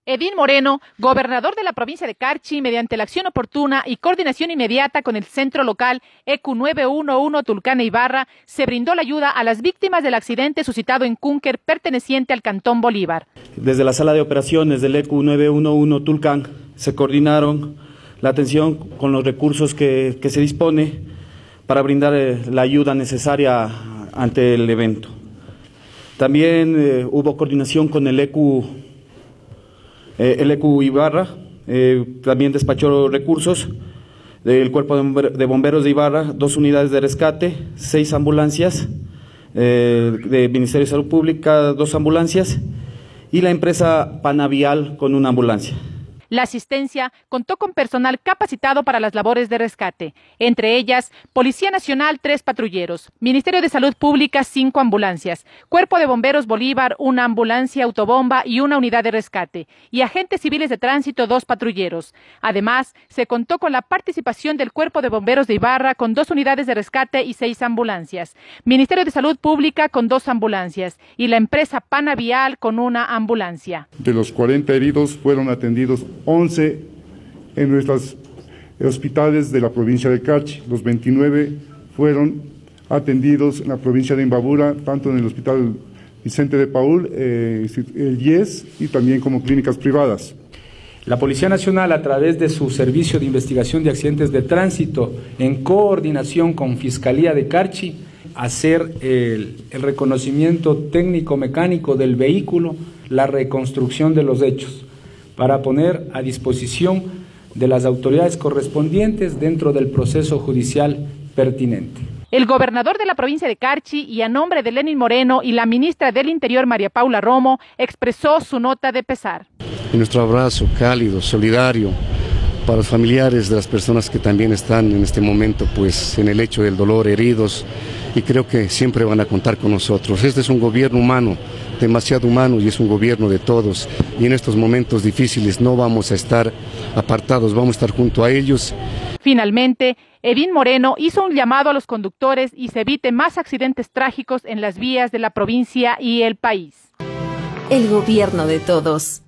Edín Moreno, gobernador de la provincia de Carchi, mediante la acción oportuna y coordinación inmediata con el centro local EQ 911 Tulcán e Ibarra, se brindó la ayuda a las víctimas del accidente suscitado en Cúnquer, perteneciente al Cantón Bolívar. Desde la sala de operaciones del EQ 911 Tulcán se coordinaron la atención con los recursos que se dispone para brindar la ayuda necesaria ante el evento. También hubo coordinación con el EQ Ibarra, también despachó recursos del Cuerpo de Bomberos de Ibarra, 2 unidades de rescate, 6 ambulancias, del Ministerio de Salud Pública, 2 ambulancias, y la empresa Panavial con 1 ambulancia. La asistencia contó con personal capacitado para las labores de rescate, entre ellas Policía Nacional 3 patrulleros, Ministerio de Salud Pública 5 ambulancias, Cuerpo de Bomberos Bolívar 1 ambulancia autobomba y 1 unidad de rescate, y agentes civiles de tránsito 2 patrulleros. Además, se contó con la participación del Cuerpo de Bomberos de Ibarra con 2 unidades de rescate y 6 ambulancias, Ministerio de Salud Pública con 2 ambulancias y la empresa Panavial con 1 ambulancia. De los 40 heridos fueron atendidos 11 en nuestros hospitales de la provincia de Carchi. Los 29 fueron atendidos en la provincia de Imbabura, tanto en el Hospital Vicente de Paul, el IES y también como clínicas privadas. La Policía Nacional, a través de su Servicio de Investigación de Accidentes de Tránsito, en coordinación con Fiscalía de Carchi, hacer el reconocimiento técnico-mecánico del vehículo, la reconstrucción de los hechos, para poner a disposición de las autoridades correspondientes dentro del proceso judicial pertinente. El gobernador de la provincia de Carchi, y a nombre de Edín Moreno y la ministra del Interior, María Paula Romo, expresó su nota de pesar. Y nuestro abrazo cálido, solidario, para los familiares de las personas que también están en este momento pues en el hecho del dolor, heridos, y creo que siempre van a contar con nosotros. Este es un gobierno humano, demasiado humano, y es un gobierno de todos, y en estos momentos difíciles no vamos a estar apartados, vamos a estar junto a ellos. Finalmente, Edín Moreno hizo un llamado a los conductores y se evite más accidentes trágicos en las vías de la provincia y el país. El gobierno de todos.